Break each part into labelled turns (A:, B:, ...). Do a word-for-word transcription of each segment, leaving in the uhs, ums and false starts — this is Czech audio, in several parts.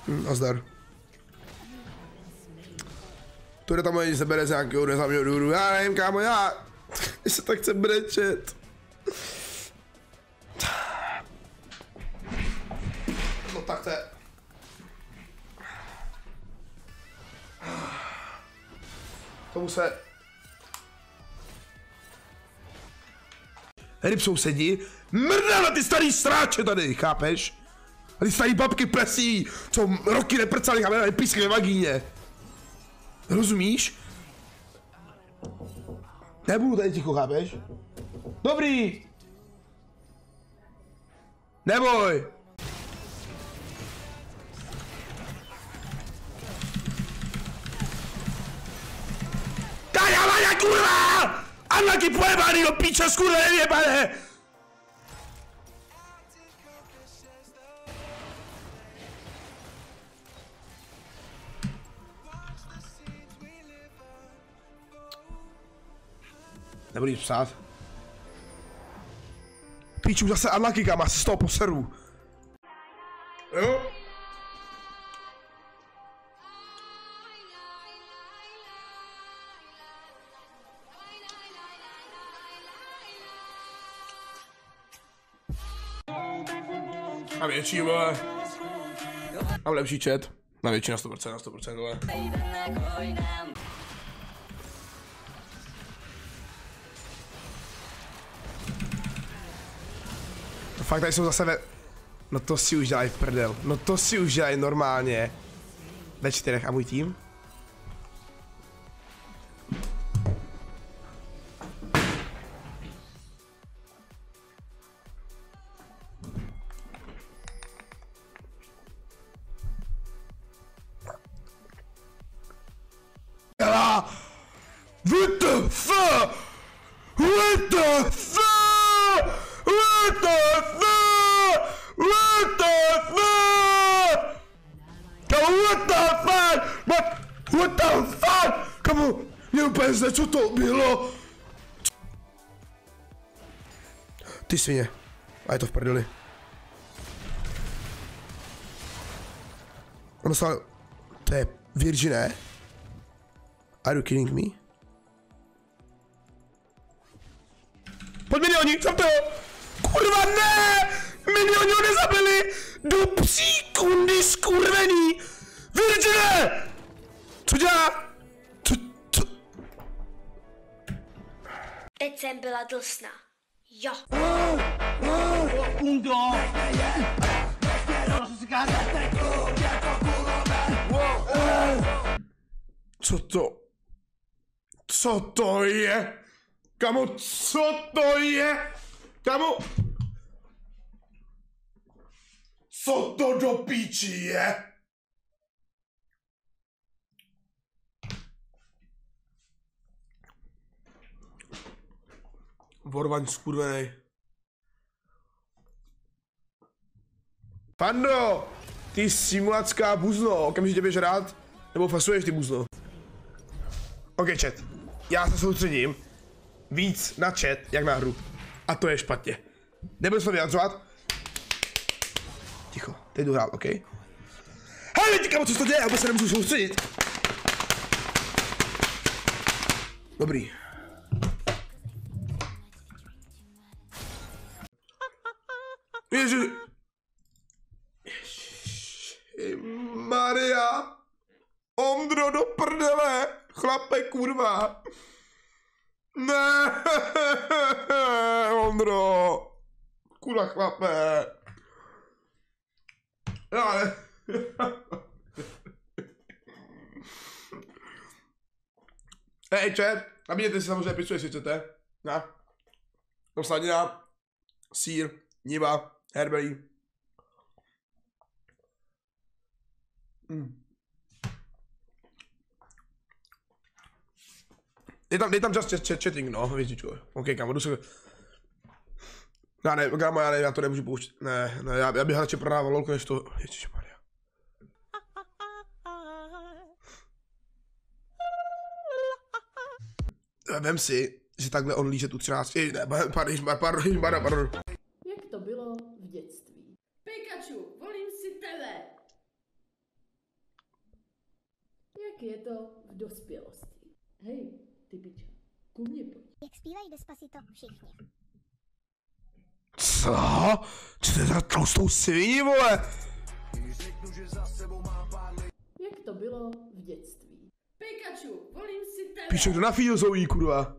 A: Hm, nazdar. To jde tam ani se bere z nějakého neznámého důvodu. Já nevím, kámo, já... se tak chce brečet. No tak to je... Tomu se... Ryb sousedí, mrdá na ty starý sráče tady, chápeš? A ty starý babky plesí, co roky neprcali, chápeš, písky ve vagíně. Rozumíš? Nebudu tady ticho, chápeš? Dobrý! Neboj! Kája, Maja, kurva! Unlucky pojebaný do píče, skurve nevěbané! Nebudu jít psát. Píču, zase unlucky, kam, já se z toho poseru. Jo? Mám větší, vole. Mám lepší chat. Na větší, na sto procent, na sto procent, vole. No fakt, tady jsou zase ve... No to si už dělají prdel. No to si už dělají normálně. Ve čtyřech a můj tým? What the fuck? What the fuck? What the fuck? What the fuck? Kamu, what the fuck? What? What the fuck? Kamu, mě úplně zde, co to bylo? Ty svině. A je to v prdeli. Ono stále... To je Virginé? Are you kidding me? Pojď milioni, co to? Kurva ne! Milioni ho nezabili! Do psí kundy skurvený! Virgine! Co dělá? Co, co?
B: Teď jsem byla dlsná. Jo.
C: Kundo!
A: Co to? Co to je? Kamo, co to je? Kamo? Co to do píči je? Vorvaň skurvenej. Fando, ty simulacká buzno, okamžitě běž rád? Nebo fasuješ ty buzno? OK, chat. Já se soustředím víc na chat, jak na hru. A to je špatně. Nebudu se to vyjadřovat. Ticho, teď jdu hrát, OK? Hej, ty kamo, co se to děje? Já se nemůžu soustředit. Dobrý. Ježi... Ježiši Maria. Ondro, do prdele. Chlape, kurva. Ne, Ondro. Kurva, chlape. Já ne. Hej, chat, nabíjete si samozřejmě pizzu, jestli chcete. Na. Tam sladina, sír, niva, herbery. Mm. Dej tam, dej tam just chat, chatting, no, většičko. OK, kámo, jdu se... Já ne, kámo, já ne, já to nemůžu pouštět. Ne, ne, já, já bych radši prodával lolko, než to... Ježišmarja. Vem si, že takhle on líže tu třináct... Ne, pardon, pardon, pardon, pardon.
D: Jak to bylo v dětství? Pikachu, volím si tebe!
C: Jak je to v dospělosti? Hej, ty piča, ku mně pojď.
D: Jak zpívají Despacito všichni.
A: Co? Co to je za tlustou sviní, vole?
C: Jak to bylo v dětství? Pikachu, volím si tebe.
A: Píše, kdo na filozofii, kurva?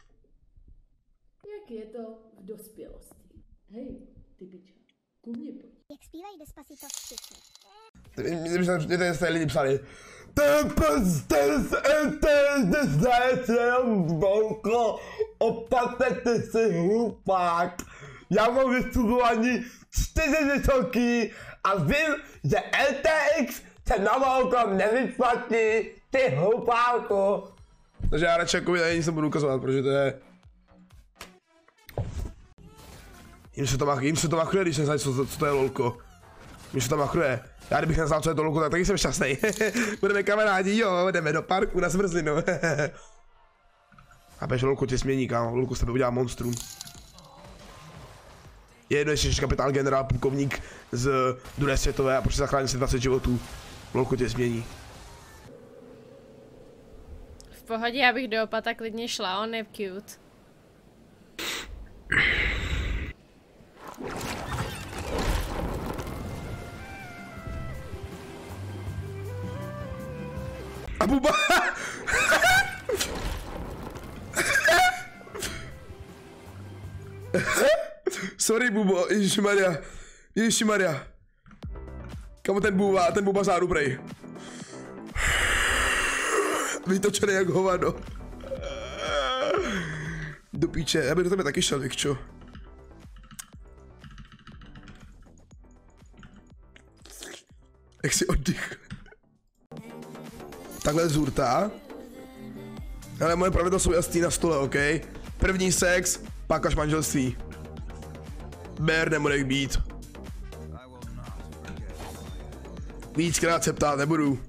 C: Jak je to v dospělosti? Hej, ty piča, ku mně pojď.
D: Jak zpívají Despacito všichni.
A: Mě tady jste lidi psali. Ten pes, ten se, ten se, jenom volko, opatete si hlupák. Já mám vystudovaní čtyři vysoké a vím, že L T X se na volko nevyplatí, ty hlupáku. Takže já radši jako ani se budu ukazovat, protože to je... Jim se to machruje, jim se to machruje, když neznají, co, co to je lolko. Jim se to machruje. Já kdybych neznal, co je to lolko, tak taky jsem šťastný. Budeme kamarádi, jo, jdeme do parku na zmrzlinu. A peš, lolko tě smění, kámo, lolko z tebe udělá monstrum. Je jedno, ještě kapitán, generál, plukovník z druhé světové a prostě zachrání se dvacet životů. Lolko tě změní.
E: V pohodě, já bych do opata klidně šla, on je cute.
A: A buba! Sorry, bubo, ježišmarja. Ježišmarja. Kamo ten buba, ten buba záru prej. Vytočený jak hovado. Do píče, já bych do tebe taky šel, Vikčo. Jak si oddych. Takhle zurta. Ale moje pravidla jsou jasný na stole, OK? První sex, pak až manželství. Bér nebude být. Víckrát se ptát nebudu.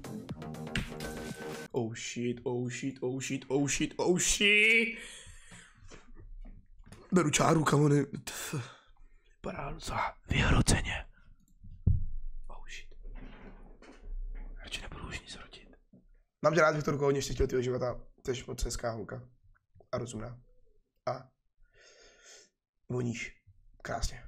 A: Oh shit, oh shit, oh shit, oh shit, oh shit. Beru čáru, kamony. Vypadá docela vyhroceně. Oh shit. Radši nebudu už nic rodit. Mám tě rád, Viktorko, hodně štěstil tvýho života. Jsi moc hezká holka. A rozumná. A voníš. Krásně.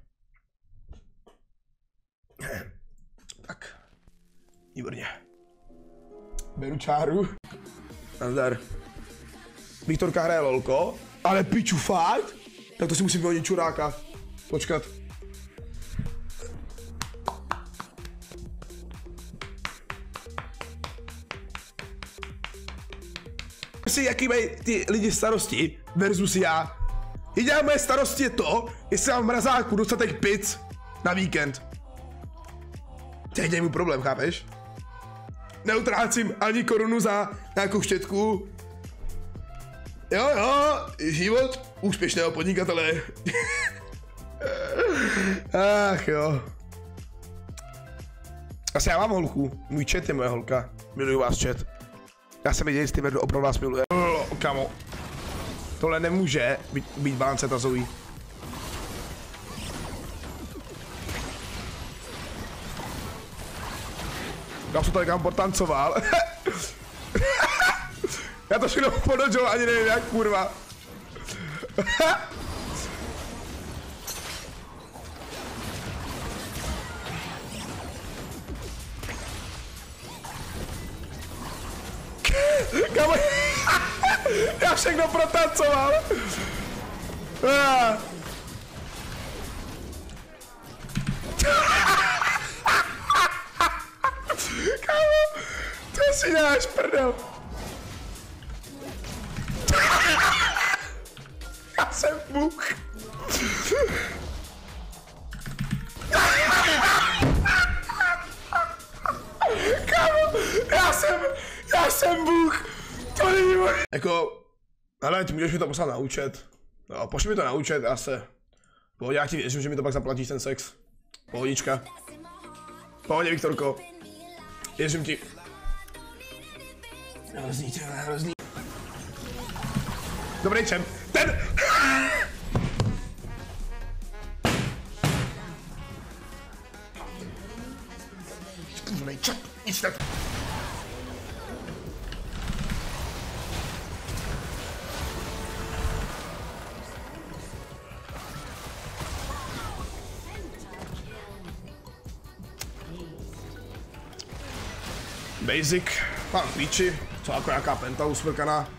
A: Tak. Výborně. Beru čáru. Nazdar. Viktorka hraje lolko. Ale piču, fakt? Tak to si musím vyhodit čuráka. Počkat. Si jaký mají ty lidi starosti versus já. Jediná moje starosti je to, jestli mám v mrazáku dostatek pic na víkend. To je můj problém, chápeš? Neutrácím ani korunu za nějakou štětku. Jo, jo, život úspěšného podnikatele. Ach jo. Asi já mám holku, můj chat je moje holka. Miluju vás chat. Já jsem jediný z tím, kdo opravdu vás miluje. Oh, kamo. Tohle nemůže být, být balance tazový. Já jsem tady kam potancoval. Já to všechno pododžil, ani nevím jak, kurva. Kamo, já všechno protancoval. Kamo, to si dáš prdel. Já jsem Bůh. Kámo, já jsem, já jsem Bůh. To není možné. Jako, ale ty můžeš mi to poslat na účet. No, pošli mi to na účet, já se. Pohodě, já ti věřím, že mi to pak zaplatíš ten sex. Pohodička. Pohodě, Viktorko. Věřím ti. Hrozný, tě, hrozný. Dobrý čem. Ten! Kurvnej čem, nic tak. Basic. Mám klíči, co jako nějaká penta usmrkaná.